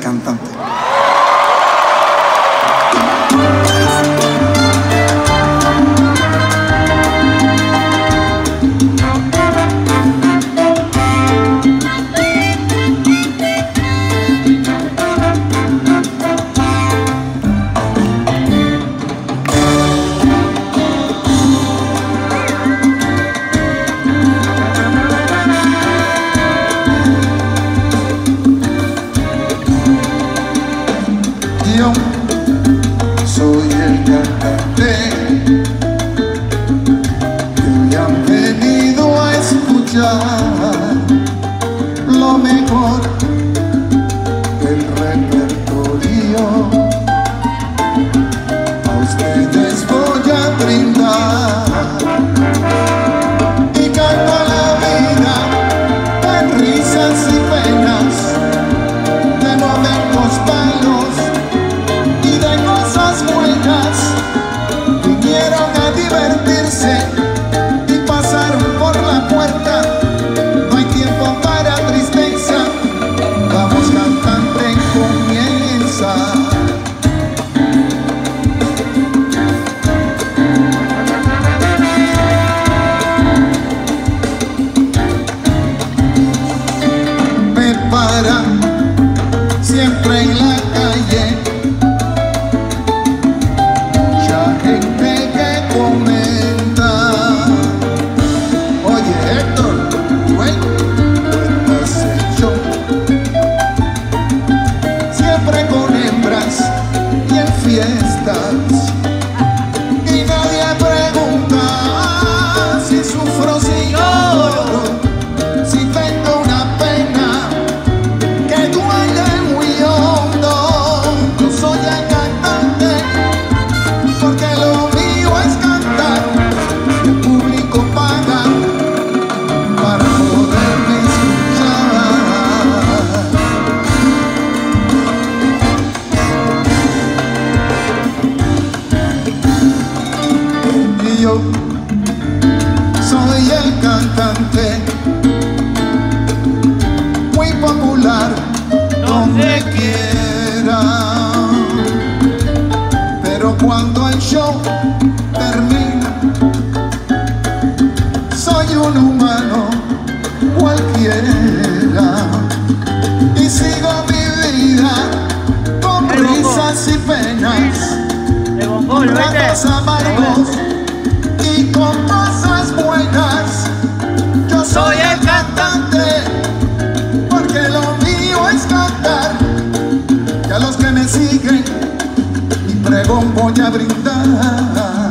cantante. Yo soy el cantante que hoy han venido a escuchar lo mejor del repertorio. A ustedes voy a brindar y canto a la vida en risas y penas, de momentos malos y de cosas buenas. Vinieron a divertirse y pasaron por la puerta. No hay tiempo para tristeza. Vamos, cantante, comienza. Me para siempre en la calle gente que comenta: oye, Héctor, bueno, ¿qué has hecho? Siempre con hembras y en fiestas, y nadie pregunta si sufro, si lloro, si tengo una pena que duele muy hondo. Yo soy el cantante porque lo mío es cantar, y el público paga para poderme escuchar. Y yo soy el cantante muy popular donde quiera, pero cuando el show termina, soy un humano cualquiera y sigo mi vida con risas y penas, ratos amargos y con cosas buenas. Yo soy el cantante porque lo mío es cantar, y a los que me siguen mi pregón voy a brindar.